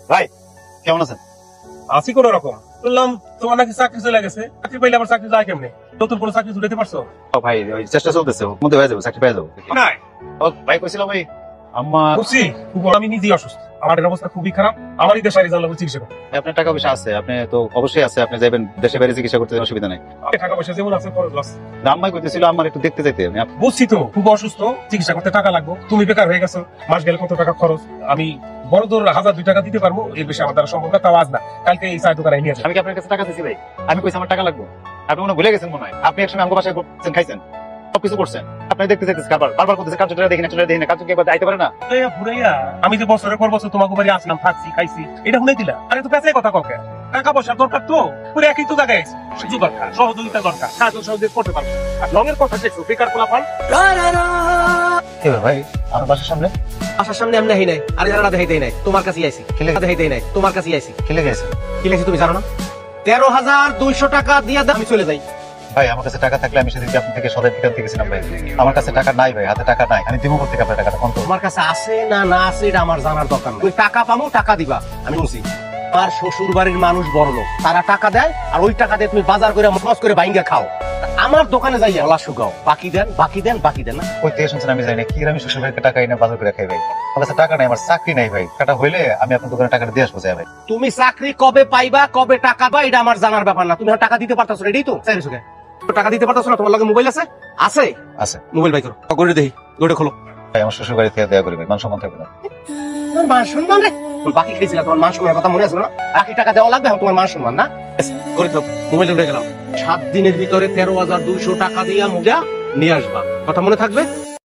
ভাই কেমন আছেন? আছি কোন রকম। শুনলাম তোমার নাকি চাকরি চলে গেছে, চাকরি পাইলে আবার চাকরি যায় কেমনে? নতুন কোন চাকরি জুড়াইতে পারছো? ভাই ওই চেষ্টা চলতেছে, মধ্যে হয়ে যাবে, চাকরি পেয়ে যাবো। নাই ভাই কইছিলাম ভাই আমার বুঝছি, আমি নিজেই অসুস্থ, আমার অবস্থা খুবই খারাপ, আমারই দেশে জানলাম চিকিৎসা করতে। আপনার টাকা পয়সা আছে, আপনি তো অবশ্যই আছে, আপনি যাবেন দেশে বাইরে চিকিৎসা করতে, অসুবিধা নাই। টাকা পয়সা যেমন আছে খরচ লস। আম্মাই কইতেছিল আমার একটু দেখতে যাইতে। বুঝছি তো খুব অসুস্থ, চিকিৎসা করতে টাকা লাগবে, তুমি বেকার হয়ে গেছো, মাস গেলে কত টাকা খরচ। আমি বড় দূর 1000-2 টাকা দিতে পারবো, এর বেশি আমার দ্বারা সম্ভব না, তাও আজ না, কালকে এই চায়ের দোকানে নিয়ে আসবে। আমি কি আপনার কাছে টাকা দিয়েছি ভাই? আমি কইছি আমার টাকা লাগবে, আপনি মনে ভুলে গেছেন মনে হয়। আপনি একসময় আমার বাসায় করছেন, খাইছেন, সবকিছু করছেন, আপনি দেখতে চাইতেছেন বারবার করতেছে কাজ দেখি না, চলে দেখি না, কাজ কি আইতে পারে না? আমি যে বছরের পর বছর তোমাকে বাড়ি আসলাম, থাকছি, খাইছি, এটা শুনে দিলা। আরে তো পেঁচাই কথা কাউকে, টাকা পয়সার দরকার তো, পুরো একই তো জায়গায় সুযোগ দরকার, সহযোগিতা দরকার, কাজ সহযোগিতা করতে পারবো। আর রঙের কথা দেখছো, বেকার পোলাপান। ভাই আমার বাসার সামনে আসার সামনে আমি নাই নাই, আর যারা দেখাইতেই নাই, তোমার কাছেই আইছি, দেখাইতেই নাই, তোমার কাছেই আইছি। খেলে গেছে কি লাগছে তুমি জানো না? 13,200 টাকা দিয়ে আমি চলে যাই। ভাই। আমার কাছে টাকা থাকলে আমি সেদিন আপনার থেকে সদাই পিটান গেছিলাম ভাই। আমার কাছে টাকা নাই ভাই, হাতে টাকা নাই, আমি দিব কোথা থেকে আপনার টাকাটা? কোন তোমার কাছে আছে না না আছে এটা আমার জানার দরকার নাই। তুমি টাকা পামো, টাকা দিবা, আমি বুঝি। আমার শ্বশুর বাড়ির মানুষ বড় লোক, তারা টাকা দেয়, আর ওই টাকা দিয়ে তুমি বাজার করে মজ করে বাইঙ্গা খাও। আমার দোকানে যাই গলা শুকাও, বাকি দেন বাকি দেন বাকি দেন না। ওই থেকে শুনছেন আমি জানি না কি, আমি শ্বশুর বাড়িতে টাকা এনে বাজার করে খাই ভাই। আমার কাছে টাকা নাই, আমার চাকরি নাই ভাই। টাকা হইলে আমি আপনার দোকানে টাকাটা দিয়ে আসবো ভাই। তুমি চাকরি কবে পাইবা, কবে টাকা পাবা, এটা আমার জানার ব্যাপার না। তুমি টাকা দিতে পারতেছো, এটাই তো চাইছো। টাকা দিতে পারতেছো না? তোমার লগে মোবাইল আছে? আছে আছে। মোবাইল বাই করো, করে দেখি, গোটা খোলো। ভাই আমার শ্বশুর বাড়ি থেকে দেয়া করি ভাই, মান সম্মান থাকবে না। তোমার মান সম্মান রে? বাকি খেয়েছিলাম, তোমার মান সম্মানের কথা মনে আছে না? বাকি টাকা দেওয়া লাগবে, তোমার মান সম্মান না? করে দাও, মোবাইল উঠে গেলাম। 7 দিনের ভিতরে 13,200 টাকা দিয়ে মুজা নিয়ে আসবা, কথা মনে থাকবে?